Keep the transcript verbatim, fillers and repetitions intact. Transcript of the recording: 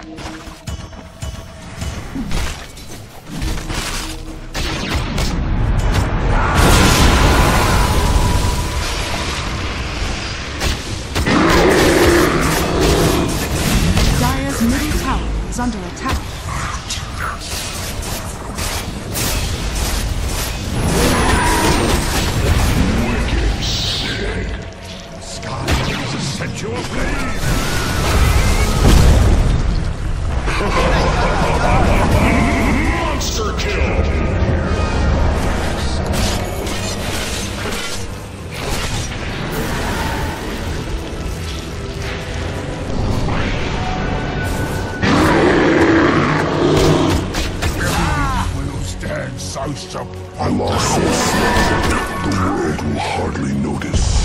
Dire's middle tower is under attack. Set you ablaze! Monster kill! Will stand so surprised. I'm also afraid the world will hardly notice.